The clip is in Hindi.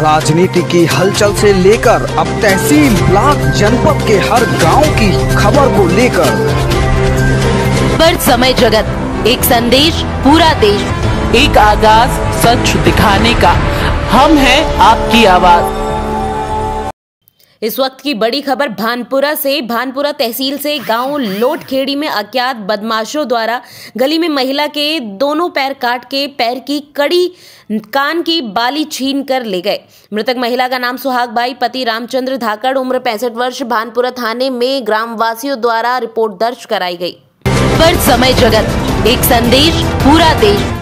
राजनीति की हलचल से लेकर अब तहसील, ब्लॉक, जनपद के हर गांव की खबर को लेकर पर समय जगत, एक संदेश पूरा देश, एक आगाज सच दिखाने का, हम हैं आपकी आवाज। इस वक्त की बड़ी खबर भानपुरा तहसील से गांव लोटखेड़ी में अज्ञात बदमाशों द्वारा गली में महिला के दोनों पैर काट के पैर की कड़ी, कान की बाली छीन कर ले गए। मृतक महिला का नाम सुहाग बाई, पति रामचंद्र धाकड़, उम्र 65 वर्ष। भानपुरा थाने में ग्रामवासियों द्वारा रिपोर्ट दर्ज कराई गई। पर समय जगत, एक संदेश पूरा देश।